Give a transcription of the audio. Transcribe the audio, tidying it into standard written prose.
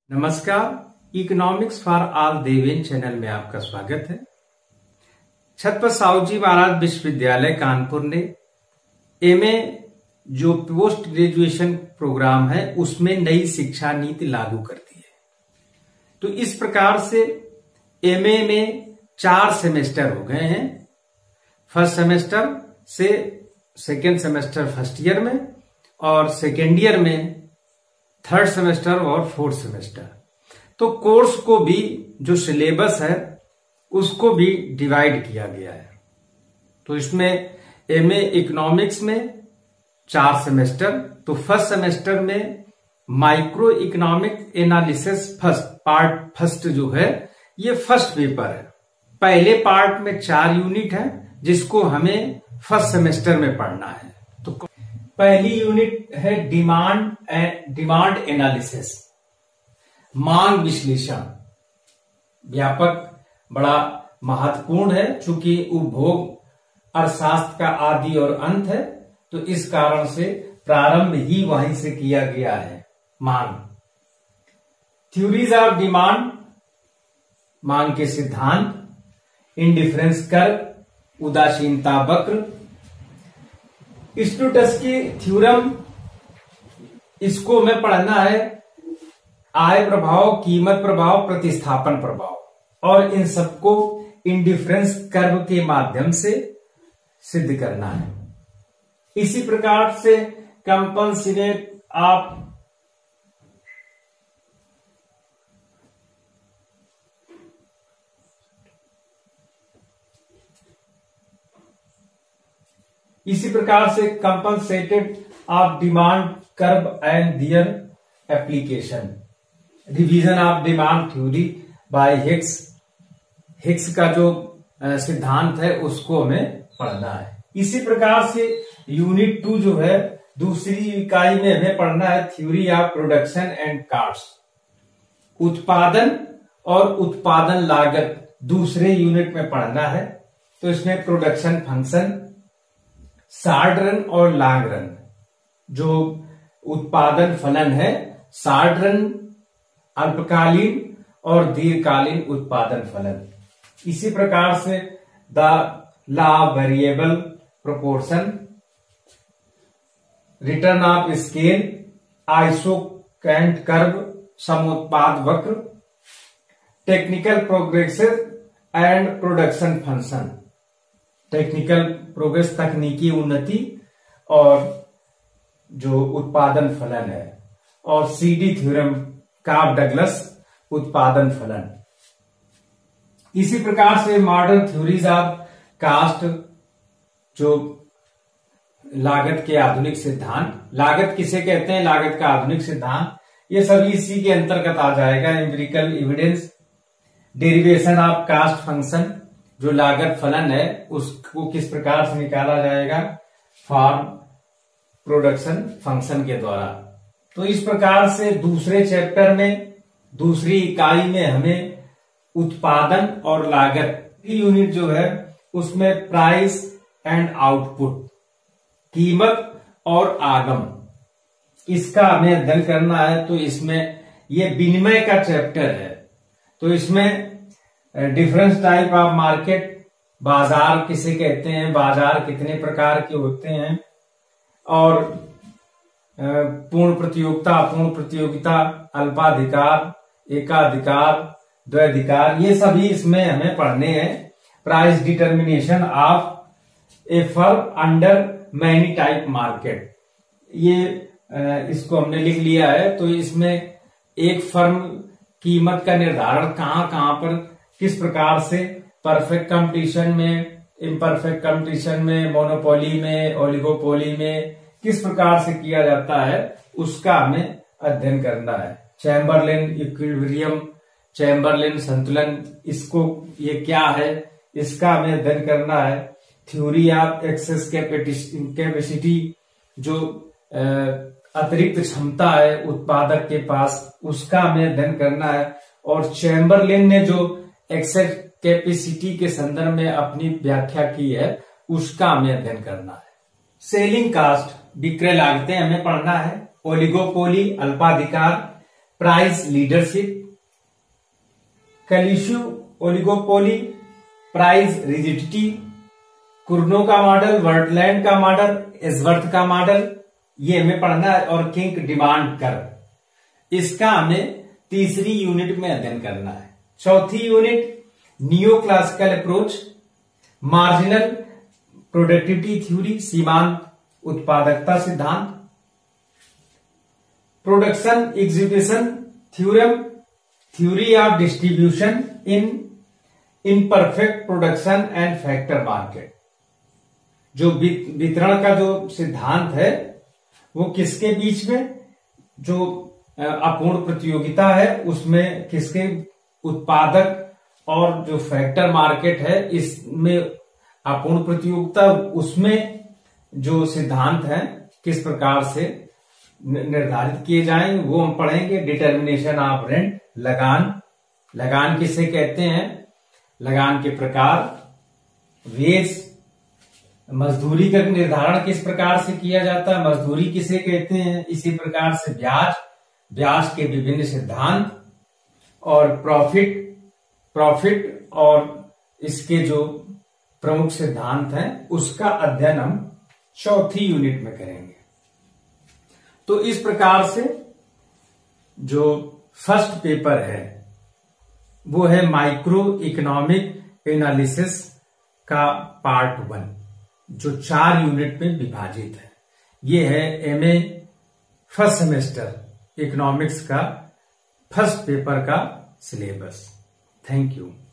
नमस्कार, economics for all Deven channel में आपका स्वागत है। छत्रपति साहू जी महाराज विश्वविद्यालय कानपुर ने एमए जो पोस्ट ग्रेजुएशन प्रोग्राम है उसमें नई शिक्षा नीति लागू कर दी है। तो इस प्रकार से एमए में 4 सेमेस्टर हो गए हैं। फर्स्ट सेमेस्टर से सेकेंड सेमेस्टर फर्स्ट ईयर में और सेकेंड ईयर में थर्ड सेमेस्टर और फोर्थ सेमेस्टर। तो कोर्स को भी जो सिलेबस है उसको भी डिवाइड किया गया है। तो इसमें एमए इकोनॉमिक्स में 4 सेमेस्टर। तो फर्स्ट सेमेस्टर में माइक्रो इकोनॉमिक एनालिसिस फर्स्ट जो है ये फर्स्ट पेपर है। पहले पार्ट में 4 यूनिट है जिसको हमें फर्स्ट सेमेस्टर में पढ़ना है। तो पहली यूनिट है डिमांड एनालिसिस, मांग विश्लेषण। व्यापक बड़ा महत्वपूर्ण है चूंकि उपभोग अर्थशास्त्र का आदि और अंत है, तो इस कारण से प्रारंभ ही वहीं से किया गया है। मांग, थ्योरीज ऑफ डिमांड, मांग के सिद्धांत, इंडिफरेंस कर्व, उदासीनता वक्र, स्टूटस्की थ्योरम, इसको में पढ़ना है। आय प्रभाव, कीमत प्रभाव, प्रतिस्थापन प्रभाव, और इन सबको इंडिफरेंस कर्व के माध्यम से सिद्ध करना है। इसी प्रकार से कंपनसेट आप compensated of demand curve and their application, revision of demand theory by Hicks का जो सिद्धांत है उसको हमें पढ़ना है। इसी प्रकार से यूनिट 2 जो है दूसरी इकाई में हमें पढ़ना है theory of production and cost, उत्पादन और उत्पादन लागत दूसरे यूनिट में पढ़ना है। तो इसमें प्रोडक्शन फंक्शन, शॉर्ट रन और लॉन्ग रन, जो उत्पादन फलन है, शॉर्ट रन अल्पकालीन और दीर्घकालीन उत्पादन फलन। इसी प्रकार से the law variable proportion, return of scale, isoquant curve, समोत्पाद वक्र, technical progressive and production function, technical progress तकनीकी उन्नति और जो उत्पादन फलन है, और सीडी थ्योरम, कार्प डगलस उत्पादन फलन। इसी प्रकार से मॉडर्न थ्योरीज ऑफ कास्ट, जो लागत के आधुनिक सिद्धांत, लागत किसे कहते हैं, लागत का आधुनिक सिद्धांत, ये सभी इसी के अंतर्गत आ जाएगा। Empirical evidence, derivation of cost function, जो लागत फलन है उसको किस प्रकार से निकाला जाएगा, फॉर्म प्रोडक्शन फंक्शन के द्वारा। तो इस प्रकार से दूसरे चैप्टर में दूसरी इकाई में हमें उत्पादन और लागत की यूनिट जो है उसमें प्राइस एंड आउटपुट, कीमत और आगम, इसका हमें अध्ययन करना है। तो इसमें ये विनिमय का चैप्टर है। तो इसमें डिफरेंस टाइप ऑफ मार्केट, बाजार किसे कहते हैं, बाजार कितने प्रकार के होते हैं, और पूर्ण प्रतियोगिता, अपूर्ण प्रतियोगिता, अल्पाधिकार, एकाधिकार, द्वैधिकार, ये सभी इसमें हमें पढ़ने हैं। Price determination of a firm under many type market, ये इसको हमने लिख लिया है। तो इसमें एक फर्म कीमत का निर्धारण कहां पर, किस प्रकार से, परफेक्ट कंपटीशन में, इम्परफेक्ट कंपटीशन में, मोनोपोली में, ओलिगोपोली में किस प्रकार से किया जाता है उसका हमें अध्ययन करना है। चैम्बरलेन इक्विलिब्रियम, चैम्बरलेन संतुलन, इसको ये क्या है इसका हमें अध्ययन करना है। थ्योरी ऑफ एक्सेस कैपेसिटी, जो अतिरिक्त क्षमता है उत्पादक के पास, उसका हमें अध्ययन करना है। और चैम्बरलेन ने जो एक्सेस कैपेसिटी के संदर्भ में अपनी व्याख्या की है उसका हमें अध्ययन करना है। सेलिंग कास्ट, विक्रय लागतें हमें पढ़ना है। ओलिगोपोली, अल्पाधिकार, price leadership, collusive oligopoly, price rigidity, Cournot का मॉडल, वर्टलैंड का मॉडल, एसवर्थ का मॉडल, ये हमें पढ़ना है। और किंक डिमांड कर्व, इसका हमें तीसरी यूनिट में अध्ययन करना है। चौथी unit neo classical approach, marginal productivity theory, सीमांत उत्पादकता सिद्धांत, production execution theorem, theory of distribution in imperfect production and factor market. जो वितरण का जो सिद्धांत है वो किसके बीच में, जो अपूर्ण प्रतियोगिता है उसमें किसके, उत्पादक और जो फैक्टर मार्केट है इसमें अपूर्ण प्रतियोगिता, उसमें जो सिद्धांत है किस प्रकार से निर्धारित किए जाएं वो हम पढ़ेंगे। डिटर्मिनेशन ऑफ रेंट, लगान, लगान किसे कहते हैं, लगान के प्रकार, वेज, मजदूरी का निर्धारण किस प्रकार से किया जाता है, मजदूरी किसे कहते हैं, इसी प्रकार से ब्याज, ब्याज के विभिन्न सिद्धांत, और प्रॉफिट और इसके जो प्रमुख सिद्धांत हैं उसका अध्ययन हम चौथी यूनिट में करेंगे। तो इस प्रकार से जो फर्स्ट पेपर है वो है माइक्रो इकोनॉमिक एनालिसिस का पार्ट 1, जो 4 यूनिट में विभाजित है। ये है एमए फर्स्ट सेमेस्टर इकोनॉमिक्स का फर्स्ट पेपर का सिलेबस। Thank you.